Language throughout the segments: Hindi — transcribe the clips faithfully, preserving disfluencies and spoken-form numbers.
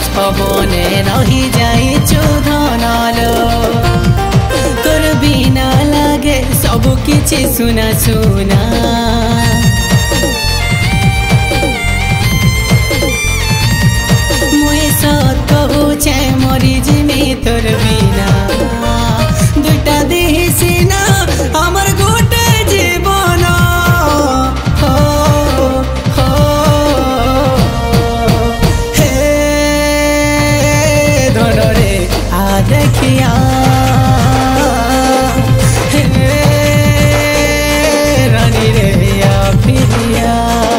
पवने रही जाए चोधनालो तोर बिना लागे सब किछि सुना सुना मुई सत कहूछे मरी जिमी तोर बिना दुटा देह सीना हमर गोटे जीवन हो हो हे धड़रे आ देखिया हे रानी रे या फिरिया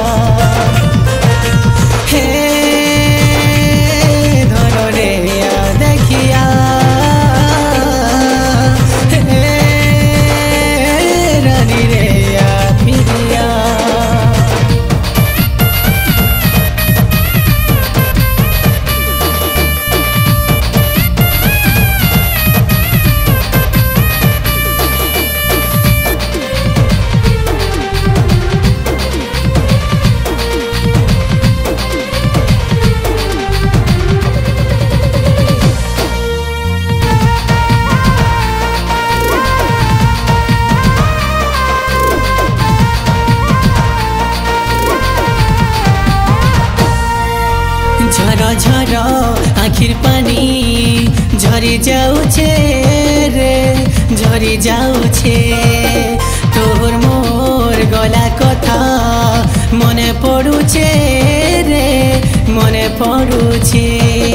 हे धड़रे आ देखिया झरा झरा आखिर पानी झरी जाऊछे रे झरी जाऊछे तोर मोर गला कथा मने पड़ुछे रे मने पड़ुछे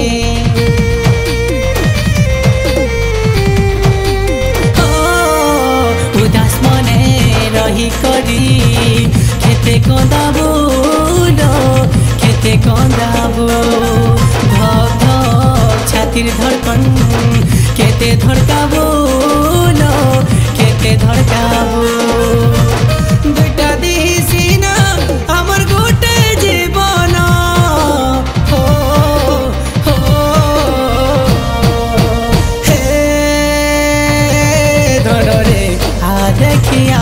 उदास मने रही करी खेते कंदाबो खेते कंदाबो धक धक छातिर धड़कन केते धड़काबो लो केते धड़काबो दुटा देह सीना हमर गोटे जीवन हो हो हे धड़रे आ देखिया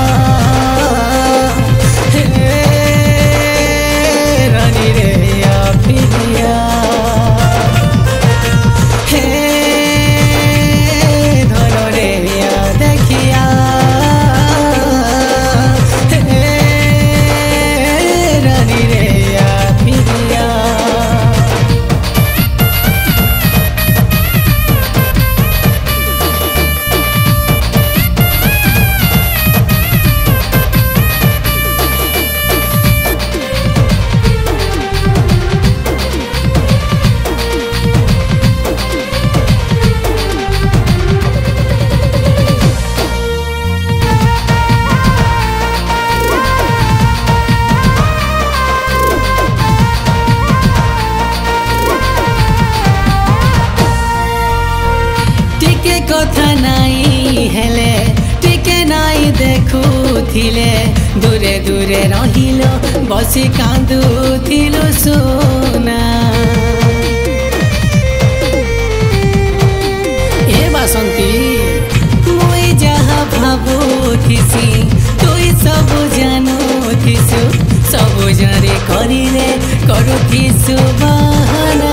कथा नाई हेले टिके नाई देखुथिले दूरे दूरे रहिलो बसी कांदुथिलो सोना ए बासंती मुई जहा भाबुथिसी तुई सब जानुथिसु सब जारे करिले करुथिसु बहाना